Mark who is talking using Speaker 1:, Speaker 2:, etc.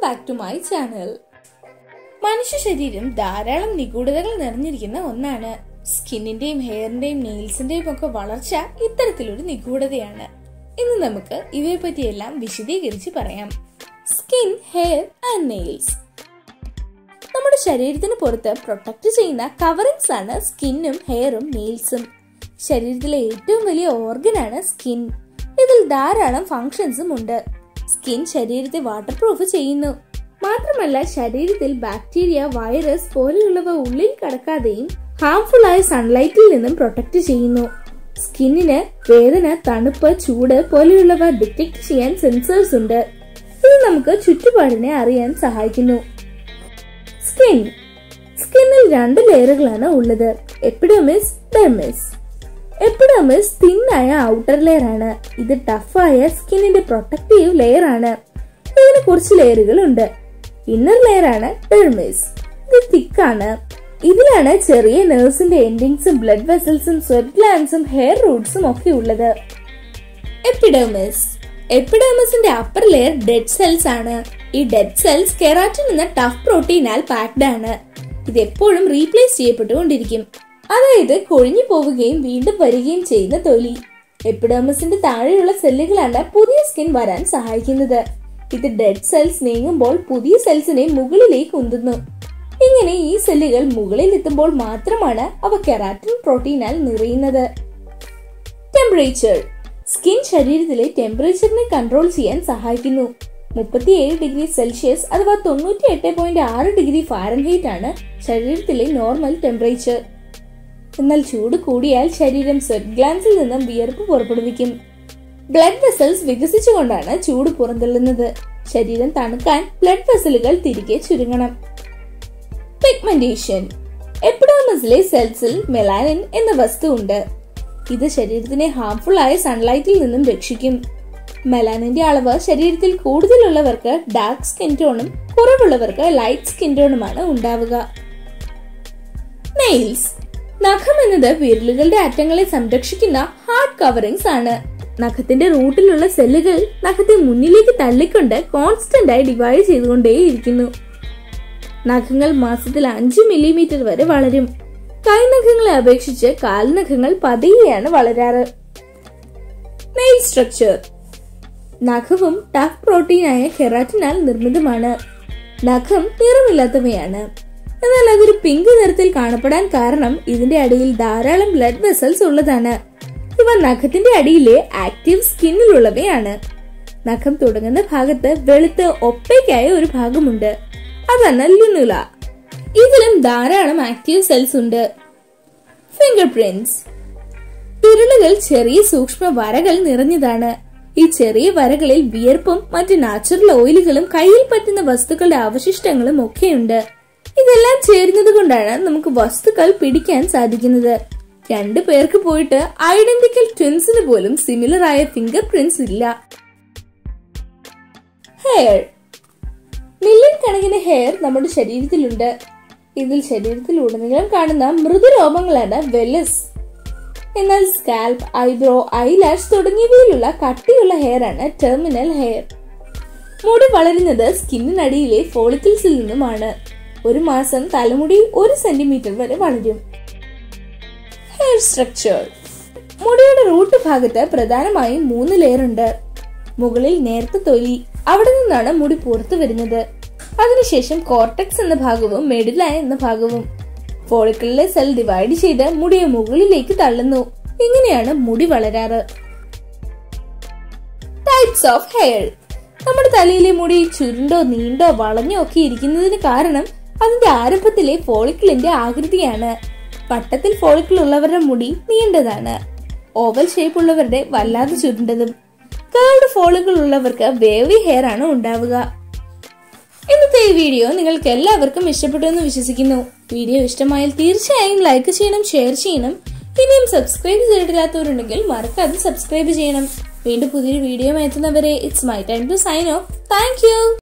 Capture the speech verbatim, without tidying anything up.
Speaker 1: back to my channel. മനുഷ്യ ശരീരം ധാരാളം നിഗൂഢതകൾ നിറഞ്ഞിരിക്കുന്ന ഒന്നാണ്. സ്കിന്നിന്റെയും ഹെയറിന്റെയും നെയിൽസിന്റെയും ഒക്കെ വളർച്ച ഇത്തരത്തിലൊരു നിഗൂഢതയാണ്. ഇന്ന് നമുക്ക് ഇവയെ പറ്റിയെല്ലാം വിശദീകരിച്ച് പറയാം. Skin, hair and nails. നമ്മുടെ ശരീരത്തിന് പുറത്ത് പ്രൊട്ടക്ട് ചെയ്യുന്ന കവറിങ്സ് ആണ് സ്കിന്നും ഹെയറും നെയിൽസും. ശരീരത്തിലെ ഏറ്റവും വലിയ ഓർഗൻ ആണ് സ്കിൻ. ഇതിൽ ധാരാളം ഫങ്ഷൻസും ഉണ്ട്. സ്കിൻ ശരീരത്തെ വാട്ടർ പ്രൂഫ് ചെയ്യുന്നു. മാത്രമല്ല ശരീരത്തിൽ ബാക്ടീരിയ, വൈറസ് പോലെയുള്ളവ ഉള്ളിൽ കടക്കാതെയും ഹാംഫുൾ ആയ സൺലൈറ്റിൽ നിന്നും പ്രൊട്ടക്ട് ചെയ്യുന്നു. സ്കിന്നിന് വേദന, തണുപ്പ്, ചൂട് പോലെയുള്ളവ ഡിറ്റക്ട് ചെയ്യാൻ സെൻസേഴ്സ് ഉണ്ട്. ഇത് നമുക്ക് ചുറ്റുപാടിനെ അറിയാൻ സഹായിക്കുന്നു. സ്കിൻ സ്കിന്നിൽ രണ്ട് ലെയറുകളാണ് ഉള്ളത്, എപ്പിഡെർമിസ്, ഡെർമിസ്. എപ്പിഡെർമിസ് തിന്നായ ഔട്ടർ ലെയർ ആണ്. ഇത് ടഫായ സ്കിന്നിന്റെ പ്രൊട്ടക്റ്റീവ് ലെയർ ആണ്. ഇതിന് കുറച്ച് ലെയറുകൾ ഉണ്ട്. ഇന്നർ ലെയർ ആണ് ഡെർമിസ്. ഇത് തിക്കാണ്. ഇതിലാണ് ചെറിയ നെർവ്സിന്റെ എൻഡിങ്സും ബ്ലഡ് വെസൽസും സ്വെറ്റ് ഗ്ലാൻഡ്സും ഹെയർ റൂട്ട്സും ഒക്കെ ഉള്ളത്. എപ്പിഡെർമിസ് എപ്പിഡെർമിസിന്റെ അപ്പർ ലെയർ ഡെഡ് സെൽസ് ആണ്. ഈ ഡെഡ് സെൽസ് കെരാറ്റിൻ എന്ന ടഫ് പ്രോട്ടീനാൽ പാക്ഡ് ആണ്. ഇത് എപ്പോഴും റീപ്ലേസ് ചെയ്യപ്പെട്ടുകൊണ്ടിരിക്കും. അതായത് കൊഴിഞ്ഞു പോവുകയും വീണ്ടും വരികയും ചെയ്യുന്ന തൊലി. എപ്പിഡെർമിസിന്റെ താഴെയുള്ള സെല്ലുകളാണ് പുതിയ സ്കിൻ വരാൻ സഹായിക്കുന്നത്. ഇത് ഡെഡ് സെൽസ് നീങ്ങുമ്പോൾ പുതിയ സെൽസിനെ മുകളിലേക്ക് ഉന്തുന്നു. ഇങ്ങനെ ഈ സെല്ലുകൾ മുകളിൽ എത്തുമ്പോൾ മാത്രമാണ് അവ കെരാറ്റിൻ പ്രോട്ടീനാൽ നിറയുന്നത്. ടെമ്പറേച്ചർ സ്കിൻ ശരീരത്തിലെ ടെമ്പറേച്ചറിനെ കൺട്രോൾ ചെയ്യാൻ സഹായിക്കുന്നു. മുപ്പത്തിയേഴ് ഡിഗ്രി സെൽഷ്യസ് അഥവാ തൊണ്ണൂറ്റി എട്ട് പോയിന്റ് ആറ് ഡിഗ്രി ഫാരൻഹീറ്റ് ആണ് ശരീരത്തിലെ നോർമൽ ടെമ്പറേച്ചർ. എന്നാൽ ചൂട് കൂടിയാൽ ശരീരം സ്വെറ്റ് ഗ്ലാൻസിൽ നിന്നും വിയർപ്പ് പുറപ്പെടുവിക്കും. ബ്ലഡ് വെസൽസ് വികസിച്ചുകൊണ്ടാണ് ചൂട് പുറന്തള്ളുന്നത്. ശരീരം തണുക്കാൻ ബ്ലഡ് വെസലുകൾ തിരികെ ചുരുങ്ങണം. പിഗ്മെന്റേഷൻ എപ്പിഡെർമിസിലെ സെൽസിൽ മെലാനിൻ എന്ന വസ്തു ഉണ്ട്. ഇത് ശരീരത്തിനെ ഹാംഫുൾ ആയ സൺലൈറ്റിൽ നിന്നും രക്ഷിക്കും. മെലാനിന്റെ അളവ് ശരീരത്തിൽ കൂടുതലുള്ളവർക്ക് ഡാർക്ക് സ്കിൻ ടോണും കുറവുള്ളവർക്ക് ലൈറ്റ് സ്കിൻ ടോണുമാണ് ഉണ്ടാവുക. നെയിൽസ് നഖം എന്നത് വിരലുകളുടെ അറ്റങ്ങളെ സംരക്ഷിക്കുന്ന ഹാർഡ് കവറിങ്സ് ആണ്. നഖത്തിന്റെ റൂട്ടിലുള്ള സെല്ലുകൾ നഖത്തെ മുന്നിലേക്ക് തള്ളിക്കൊണ്ട് കോൺസ്റ്റന്റ് ആയി ഡിവൈഡ് ചെയ്തുകൊണ്ടേയിരിക്കുന്നു. നഖങ്ങൾ മാസത്തിൽ അഞ്ച് മില്ലിമീറ്റർ വരെ വളരും. കൈനഖങ്ങളെ അപേക്ഷിച്ച് കാൽനഖങ്ങൾ പതിയെയാണ് വളരാറ്. നെയിൽ സ്ട്രക്ചർ നഖവും ടഫ് പ്രോട്ടീനായ കെരാറ്റിനാൽ നിർമ്മിതമാണ്. നഖം നിറമില്ലാത്തവയാണ്. എന്നാൽ അതൊരു പിങ്ക് നിറത്തിൽ കാണപ്പെടാൻ കാരണം ഇതിന്റെ അടിയിൽ ധാരാളം ബ്ലഡ് വെസൽസ് ഉള്ളതാണ്. ഇവ നഖത്തിന്റെ അടിയിലെ ആക്റ്റീവ് സ്കിന്നിലുള്ളവയാണ്. നഖം തുടങ്ങുന്ന ഭാഗത്ത് വെളുത്ത് ഒപ്പേക്കായ ഒരു ഭാഗമുണ്ട്. അതാണ് ലുനുല. ഇതിലും ധാരാളം ആക്റ്റീവ് സെൽസ് ഉണ്ട്. ഫിംഗർ പ്രിന്റ്സ് വിരലുകൾ ചെറിയ സൂക്ഷ്മ വരകൾ നിറഞ്ഞതാണ്. ഈ ചെറിയ വരകളിൽ വിയർപ്പും മറ്റ് നാച്ചുറൽ ഓയിലുകളും കയ്യിൽ പറ്റുന്ന വസ്തുക്കളുടെ അവശിഷ്ടങ്ങളും ഒക്കെയുണ്ട്. ഇതെല്ലാം ചേരുന്നത് കൊണ്ടാണ് നമുക്ക് വസ്തുക്കൾ പിടിക്കാൻ സാധിക്കുന്നത്. രണ്ടു പേർക്ക് പോയിട്ട് ഐഡന്റിക്കൽ ട്വിൻസിന് പോലും സിമിലർ ആയ ഫിംഗർ പ്രിന്റ്സ് ഇല്ല. ഹെയർ മില്യൺ കണക്കിന് ഹെയർ നമ്മുടെ ശരീരത്തിലുണ്ട്. ഇതിൽ ശരീരത്തിൽ ഉടനീളം കാണുന്ന മൃദുരോമങ്ങളാണ് വെല്ലസ്. എന്നാൽ സ്കാൽപ്, ഐബ്രോ, ഐലാഷ് തുടങ്ങിയവയിലുള്ള കട്ടിയുള്ള ഹെയർ ആണ് ടെർമിനൽ ഹെയർ. മുടി വളരുന്നത് സ്കിന്നിനടിയിലെ ഫോളിക്കിൾസിൽ നിന്നുമാണ്. ഒരു മാസം തലമുടി ഒരു സെന്റിമീറ്റർ വരെ വളരും. ഹെയർ സ്ട്രക്ചർ മുടിയുടെ റൂട്ട് ഭാഗത്ത് പ്രധാനമായും മൂന്ന് ലെയർ ഉണ്ട്. മുകളിൽ നേർത്ത തൊലി, അവിടെ നിന്നാണ് മുടി പുറത്തു വരുന്നത്. അതിനുശേഷം കോർട്ടെക്സ് എന്ന ഭാഗവും മെഡുല എന്ന ഭാഗവും. ഫോളിക്കിളിലെ സെൽ ഡിവൈഡ് ചെയ്ത് മുടിയെ മുകളിലേക്ക് തള്ളുന്നു. ഇങ്ങനെയാണ് മുടി വളരാറ്. ടൈപ്സ് ഓഫ് ഹെയർ നമ്മുടെ തലയിലെ മുടി ചുരുണ്ടോ നീണ്ടോ വളഞ്ഞോ ഒക്കെ ഇരിക്കുന്നതിന് കാരണം അതിന്റെ ആരംഭത്തിലെ ഫോളിക്കിളിന്റെ ആകൃതിയാണ്. വട്ടത്തിൽ ഫോളിക്കിൾ ഉള്ളവരുടെ മുടി നീണ്ടതാണ്. ഓവൽ ഷേപ്പ് ഉള്ളവരുടെ വല്ലാതെ ചുരുണ്ടതും. കേർവ്ഡ് ഫോളിക്കിൾ ഉള്ളവർക്ക് വേവി ഹെയർ ആണ് ഉണ്ടാവുക. ഇന്നത്തെ ഈ വീഡിയോ നിങ്ങൾക്ക് എല്ലാവർക്കും ഇഷ്ടപ്പെട്ടു എന്ന് വിശ്വസിക്കുന്നു. വീഡിയോ ഇഷ്ടമായാൽ തീർച്ചയായും ലൈക്ക് ചെയ്യണം, ഷെയർ ചെയ്യണം. ഇനിയും സബ്സ്ക്രൈബ് ചെയ്തിട്ടില്ലാത്തവരുണ്ടെങ്കിൽ മറക്കാതെ സബ്സ്ക്രൈബ് ചെയ്യണം. വീണ്ടും പുതിയൊരു വീഡിയോ എത്തുന്നവരെ it's my time to sign off. Thank U.